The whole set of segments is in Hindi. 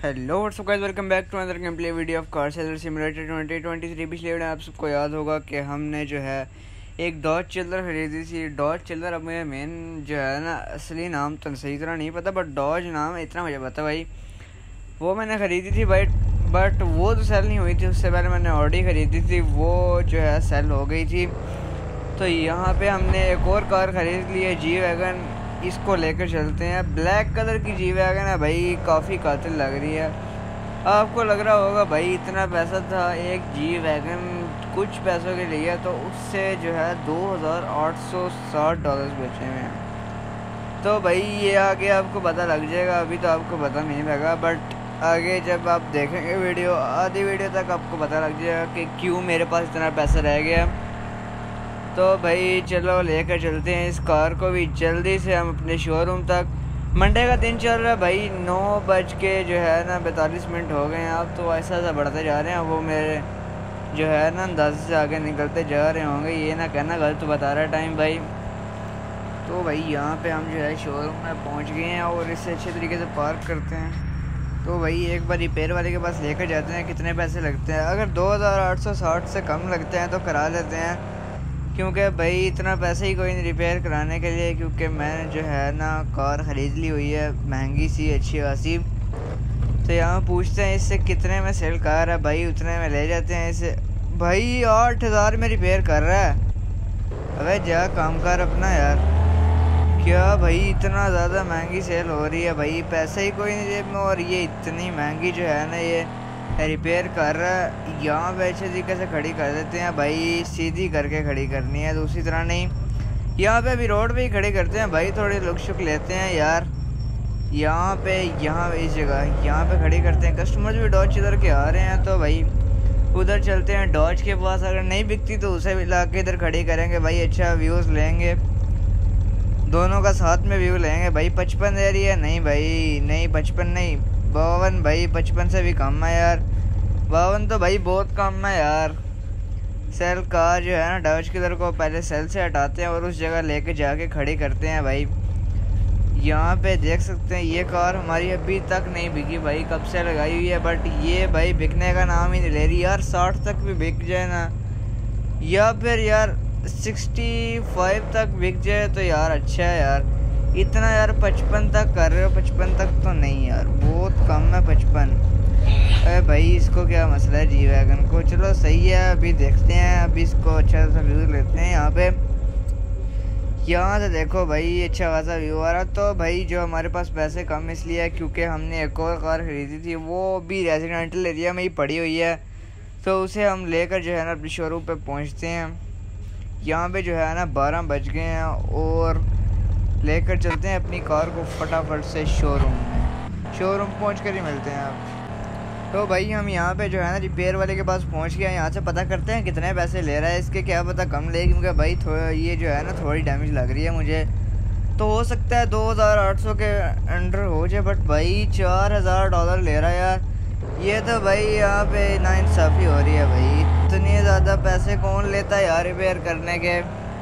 Hello what's up guys, welcome back to another game play video of car seller simulator 2023। पिछले वीडियो में आप सबको याद होगा कि हमने जो है एक डॉज चिल्लर खरीदी थी। डॉज चिल्लर, अब मुझे मेन जो है ना असली नाम तो सही तरह नहीं पता, बट डॉज नाम इतना मुझे पता भाई। वो मैंने ख़रीदी थी भाई, बट वो तो सेल नहीं हुई थी। उससे पहले मैंने ऑडी ख़रीदी थी, वो जो है सेल हो गई थी। तो यहाँ पे हमने एक और कार ख़रीद ली है, जी वैगन। इसको लेकर चलते हैं। ब्लैक कलर की जी वैगन है भाई, काफ़ी कातिल लग रही है। आपको लग रहा होगा भाई इतना पैसा था एक जी वैगन कुछ पैसों के लिए, तो उससे जो है $2860 बचे हुए हैं। तो भाई ये आगे आपको पता लग जाएगा, अभी तो आपको पता नहीं लगा, बट आगे जब आप देखेंगे वीडियो, आधी वीडियो तक आपको पता लग जाएगा कि क्यों मेरे पास इतना पैसा रह गया। तो भाई चलो लेकर चलते हैं इस कार को भी जल्दी से हम अपने शोरूम तक। मंडे का दिन चल रहा है भाई, 9 बज के जो है ना 42 मिनट हो गए हैं। अब तो ऐसा ऐसा बढ़ते जा रहे हैं, वो मेरे जो है ना अंदाजे से आगे निकलते जा रहे होंगे। ये ना कहना गलत बता रहा है टाइम भाई। तो भाई यहाँ पे हम जो है शोरूम में पहुँच गए हैं और इसे अच्छे तरीके से पार्क करते हैं। तो भाई एक बार रिपेयर वाले के पास लेकर जाते हैं, कितने पैसे लगते हैं। अगर 2860 से कम लगते हैं तो करा लेते हैं, क्योंकि भाई इतना पैसे ही कोई नहीं रिपेयर कराने के लिए, क्योंकि मैंने जो है ना कार ख़रीद ली हुई है महंगी सी अच्छी खासी। तो यहाँ पूछते हैं इससे कितने में सेल कार है भाई, उतने में ले जाते हैं इसे। भाई 8000 में रिपेयर कर रहा है। अबे जा काम कर अपना यार। क्या भाई इतना ज़्यादा महंगी सेल हो रही है भाई, पैसे ही कोई नहीं जेब में, और ये इतनी महंगी जो है ना ये रिपेयर कर रहा है। यहाँ पे अच्छे तरीके से खड़ी कर देते हैं भाई, सीधी करके खड़ी करनी है, दूसरी तरह नहीं। यहाँ पे अभी रोड पे ही खड़ी करते हैं भाई, थोड़ी लुक शुक लेते हैं यार। यहाँ पे इस जगह यहाँ पे खड़ी करते हैं। कस्टमर्स भी डॉज इधर के आ रहे हैं, तो भाई उधर चलते हैं डॉज के पास। अगर नहीं बिकती तो उसे भी ला के इधर खड़ी करेंगे भाई, अच्छा व्यूज़ लेंगे, दोनों का साथ में व्यू लेंगे भाई। 55 दे रही है? नहीं भाई नहीं, 55 नहीं, 52 भाई। 55 से भी कम है यार, 52 तो भाई बहुत कम है यार। सेल कार जो है ना डॉज किलर को पहले सेल से हटाते हैं और उस जगह लेके जाके खड़ी करते हैं भाई। यहाँ पे देख सकते हैं ये कार हमारी अभी तक नहीं बिकी भाई, कब से लगाई हुई है, बट ये भाई बिकने का नाम ही नहीं ले रही यार। 60 तक भी बिक जाए ना, या फिर यार 65 तक बिक जाए तो यार अच्छा है यार। इतना यार 55 तक कर रहे हो, 55 तक तो नहीं यार, बहुत कम है 55। अरे भाई इसको क्या मसला है जी वैगन को। चलो सही है, अभी देखते हैं, अभी इसको अच्छा सा व्यू लेते हैं। यहाँ पे यहाँ से देखो भाई अच्छा खासा व्यू आ रहा। तो भाई जो हमारे पास पैसे कम इसलिए है क्योंकि हमने एक और कार खरीदी थी, वो भी रेजिडेंटल एरिया में ही पड़ी हुई है, तो उसे हम लेकर जो है ना अपने शोरूम पे पहुँचते हैं। यहाँ पे जो है ना 12 बज गए हैं और लेकर चलते हैं अपनी कार को फटाफट से शोरूम में। शोरूम पहुँच कर ही मिलते हैं आप। तो भाई हम यहाँ पे जो है ना रिपेयर वाले के पास पहुँच गए। यहाँ से पता करते हैं कितने पैसे ले रहा है इसके, क्या पता कम ले, क्योंकि भाई थोड़ा ये जो है ना थोड़ी डैमेज लग रही है मुझे। तो हो सकता है 2800 के अंडर हो जाए, बट भाई $4000 ले रहा है यार। ये तो भाई यहाँ पे नाइंसाफ़ी हो रही है भाई, इतने ज़्यादा पैसे कौन लेता है यार रिपेयर करने के।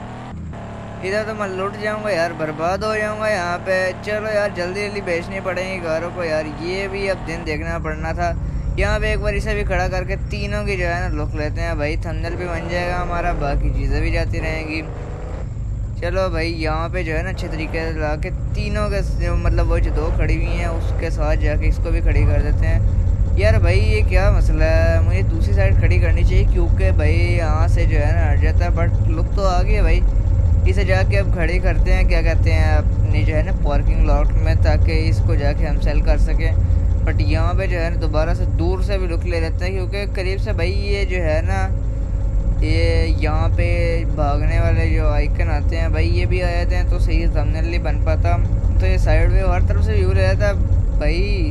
इधर तो मैं लुट जाऊंगा यार, बर्बाद हो जाऊंगा यहाँ पे। चलो यार जल्दी जल्दी बेचनी पड़ेंगी कारों को यार, ये भी अब दिन देखना पड़ना था। यहाँ पे एक बार इसे भी खड़ा करके तीनों की जो है ना लुक लेते हैं भाई, थंबनेल भी बन जाएगा हमारा, बाकी चीज़ें भी जाती रहेंगी। चलो भाई यहाँ पे जो है ना अच्छे तरीके से ला के तीनों के मतलब वो जो दो खड़ी हुई हैं उसके साथ जाके इसको भी खड़ी कर देते हैं। यार भाई ये क्या मसला है, मुझे दूसरी साइड खड़ी करनी चाहिए क्योंकि भाई यहाँ से जो है ना हट जाता है, बट लुक तो आ गई है भाई। इसे जाके अब खड़ी करते हैं, क्या कहते हैं अपनी जो है ना पार्किंग लॉट में, ताकि इसको जाके हम सेल कर सकें। बट यहाँ पे जो है ना दोबारा से दूर से भी लुक ले लेते हैं, क्योंकि करीब से भाई ये जो है ना ये यहाँ पे भागने वाले जो आइकन आते हैं भाई, ये भी आ जाते हैं तो सही थंबनेल नहीं बन पाता। तो ये साइड व्यू हर तरफ से व्यू ले लेता है भाई,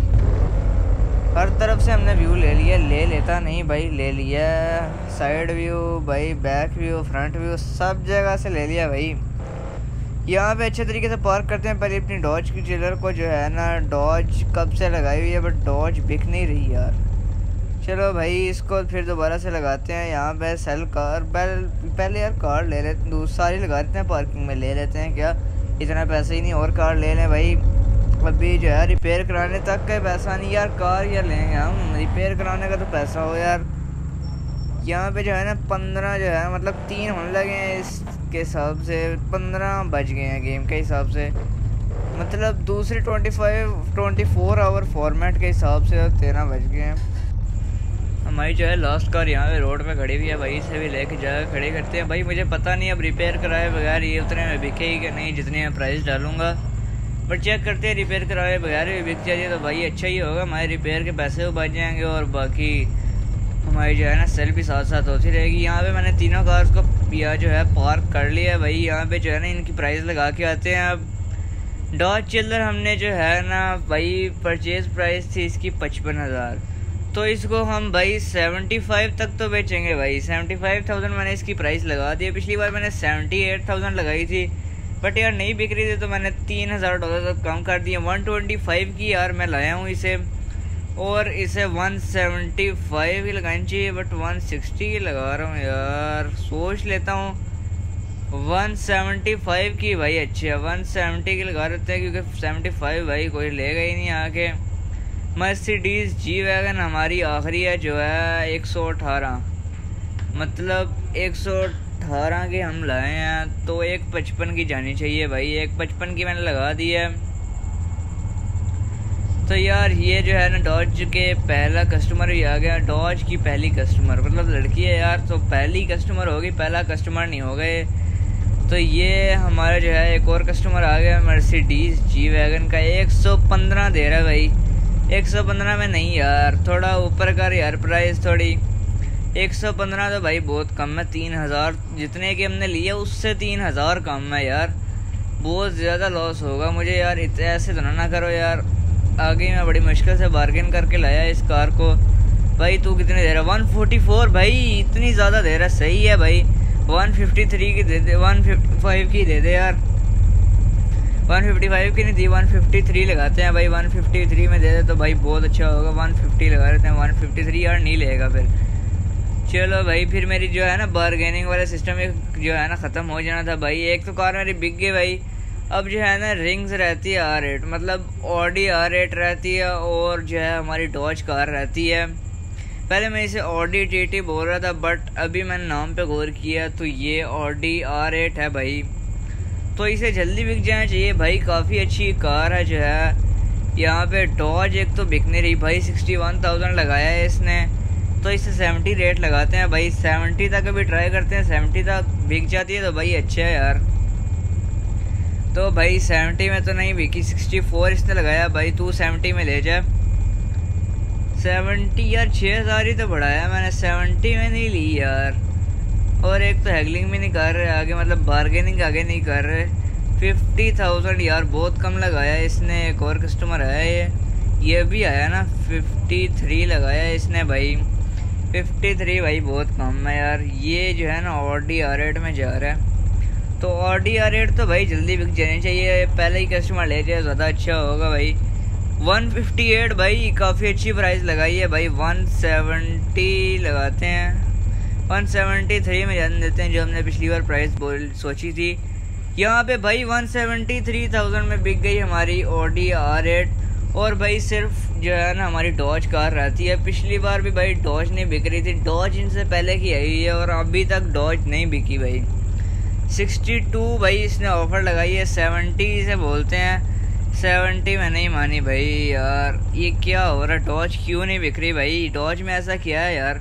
हर तरफ से हमने व्यू ले लिया, ले लेता नहीं भाई, ले लिया साइड व्यू भाई, बैक व्यू, फ्रंट व्यू, सब जगह से ले लिया भाई। यहाँ पे अच्छे तरीके से पार्क करते हैं पहले अपनी डॉज की चिलर को। जो है ना डॉज कब से लगाई हुई है, बट डॉज बिक नहीं रही यार। चलो भाई इसको फिर दोबारा से लगाते हैं। यहाँ पे सेल कार पहले यार कार ले लेते, सारी लगा देते हैं पार्किंग में, ले लेते हैं, क्या इतना पैसे ही नहीं और कार ले लें भाई। अभी जो है रिपेयर कराने तक का पैसा नहीं यार, कार या लेंगे हम, रिपेयर कराने का तो पैसा हो यार। यहाँ पे जो है ना 15 जो है मतलब 3 होने लगे हैं इसके हिसाब से, 15 बज गए हैं गेम के हिसाब से, मतलब दूसरे 24 आवर फॉर्मेट के हिसाब से 13 बज गए हैं। हमारी जो है लास्ट कार यहाँ पे रोड पे खड़ी हुई है भाई, इसे भी लेके जाकर खड़ी करते हैं भाई। मुझे पता नहीं अब रिपेयर कराए बगैर ये उतने में बिकेगी कि नहीं जितने मैं प्राइस डालूंगा, बट चेक करते हैं। रिपेयर कराए बगैर भी बिक जाए तो भाई अच्छा ही होगा, हमारे रिपेयर के पैसे भी बच जाएंगे और बाकी हमारी जो है ना सेल भी साथ साथ होती रहेगी। यहाँ पे मैंने तीनों कार्स को या जो है पार्क कर लिया है भाई। यहाँ पे जो है ना इनकी प्राइस लगा के आते हैं। अब डॉज चिल्लर हमने जो है ना भाई परचेज प्राइस थी इसकी 55,000, तो इसको हम भाई 75 तक तो बेचेंगे भाई। 75,000 मैंने इसकी प्राइस लगा दी है। पिछली बार मैंने 78,000 लगाई थी बट यार नहीं बिक रही थी तो मैंने $3,000 तक कम कर दिए। 125 की यार मैं लाया हूँ इसे, और इसे 175 की लगानी चाहिए बट 160 की लगा रहा हूँ यार, सोच लेता हूँ 175 की भाई अच्छी है। 170 की लगा देते हैं क्योंकि 75 भाई कोई लेगा ही नहीं आके। मर्सिडीज जी वैगन हमारी आखिरी है जो है 118, मतलब 118 के हम लाए हैं, तो 155 की जानी चाहिए भाई। 155 की मैंने लगा दी है। तो यार ये जो है ना डॉज के पहला कस्टमर भी आ गया, डॉज की पहली कस्टमर, मतलब लड़की है यार तो पहली कस्टमर होगी, पहला कस्टमर नहीं हो गए। तो ये हमारा जो है एक और कस्टमर आ गया मर्सिडीज जी वैगन का। 115 दे रहा है भाई। 115 में नहीं यार, थोड़ा ऊपर कर यार प्राइस थोड़ी। 115 तो भाई बहुत कम है। 3,000 जितने के हमने लिए उससे 3,000 कम है यार, बहुत ज़्यादा लॉस होगा मुझे यार। ऐसे तो ना करो यार। आगे मैं बड़ी मुश्किल से बार्गेन करके लाया इस कार को। भाई तू कितने दे रहा? 144 भाई, इतनी ज़्यादा दे रहा। सही है भाई, 153 की दे दे, 155 की दे दे यार। 155 की नहीं दी, 153 लगाते हैं भाई। 153 में दे दे तो भाई बहुत अच्छा होगा। 150 लगा देते हैं। 153 यार नहीं लेगा फिर। चलो भाई, फिर मेरी जो है ना बार्गेनिंग वाला सिस्टम एक जो है ना ख़त्म हो जाना था भाई। एक तो कार मेरी बिक गई भाई। अब जो है ना रिंग्स रहती है R8, मतलब ऑडी R8 रहती है और जो है हमारी डॉज कार रहती है। पहले मैं इसे ऑडी TT बोल रहा था बट अभी मैंने नाम पे गौर किया तो ये ऑडी R8 है भाई। तो इसे जल्दी बिक जाना चाहिए भाई, काफ़ी अच्छी कार है जो है। यहाँ पे डॉज एक तो बिक नहीं रही भाई, 61,000 लगाया है इसने, तो इसे 70 रेट लगाते हैं भाई। 70 तक अभी ट्राई करते हैं, 70 तक बिक जाती है तो भाई अच्छा है यार। तो भाई 70 में तो नहीं बिकी, 64 इसने लगाया भाई। तू 70 में ले जा। 70 यार 6,000 ही तो बढ़ाया मैंने, 70 में नहीं ली यार। और एक तो हैगलिंग भी नहीं कर रहे आगे, मतलब बार्गेनिंग आगे नहीं कर रहे। 50,000 यार बहुत कम लगाया इसने। एक और कस्टमर आया, ये भी आया ना, 53 लगाया इसने भाई। 53 भाई बहुत कम है यार। ये जो है ना ऑडी R8 में जा रहा है, तो ऑडी R8 तो भाई जल्दी बिक जानी चाहिए। पहले ही कस्टमर ले जाए ज़्यादा अच्छा होगा भाई। 158 भाई काफ़ी अच्छी प्राइस लगाई है भाई। 170 लगाते हैं, 173 में जाने देते हैं जो हमने पिछली बार प्राइस सोची थी। यहाँ पे भाई 173,000 में बिक गई हमारी ऑडी R8। और भाई सिर्फ जो है ना हमारी डॉज कार रहती है। पिछली बार भी भाई डॉज नहीं बिक रही थी, डॉज इनसे पहले की आई है और अभी तक डॉज नहीं बिकी भाई। 62 भाई इसने ऑफ़र लगाई है, 70 इसे बोलते हैं। 70 में नहीं मानी भाई यार। ये क्या हो रहा है, डॉज क्यों नहीं बिक रही भाई? डॉज में ऐसा क्या है यार,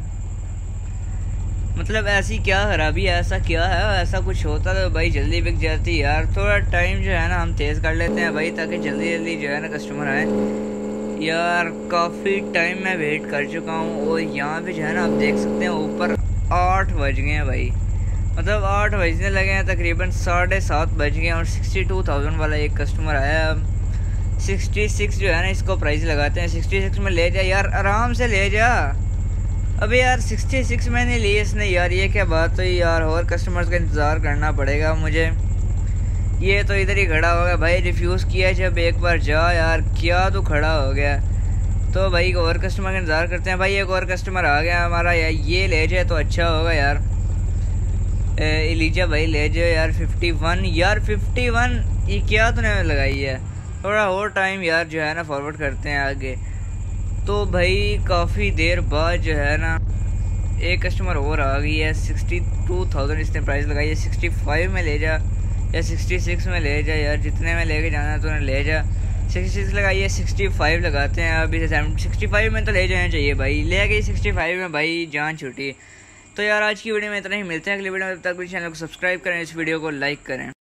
मतलब ऐसी क्या खराबी है, ऐसा क्या है? ऐसा कुछ होता तो भाई जल्दी बिक जाती यार। थोड़ा टाइम जो है ना हम तेज़ कर लेते हैं भाई ताकि जल्दी जल्दी जो है ना कस्टमर आए यार। काफ़ी टाइम मैं वेट कर चुका हूँ और यहाँ पे जो है ना आप देख सकते हैं ऊपर 8 बज गए हैं भाई, मतलब 8 बजने लगे हैं, तकरीबन 7:30 बज गए और 62,000 वाला एक कस्टमर आया। अब 66 जो है ना इसको प्राइस लगाते हैं। 66 में ले जा यार, आराम से ले जा। अबे यार 66 में नहीं ली इसने यार, ये क्या बात हुई यार। और कस्टमर्स का इंतज़ार करना पड़ेगा मुझे। ये तो इधर ही खड़ा हो गया भाई, रिफ्यूज़ किया जब एक बार जा यार, क्या तो खड़ा हो गया। तो भाई और कस्टमर का इंतज़ार करते हैं भाई। एक और कस्टमर आ गया हमारा यार, ये ले जाए तो अच्छा होगा यार। एलिजा भाई ले जाओ यार। 51 यार, 51 ये क्या तूने लगाई है? थोड़ा और टाइम यार जो है ना फॉरवर्ड करते हैं आगे। तो भाई काफ़ी देर बाद जो है ना एक कस्टमर और आ गई है। 62,000 इसने प्राइस लगाई है। 65 में ले जा या 66 में ले जा यार, जितने में लेके जाना है तो ले जा। 66 लगाई है, 65 लगाते हैं अभी से। 65 में तो ले जाना चाहिए भाई, ले गई 65 में भाई, जान छूटी। तो यार आज की वीडियो में इतना ही, मिलते हैं अगली वीडियो में। तब तक भी चैनल को सब्सक्राइब करें, इस वीडियो को लाइक करें।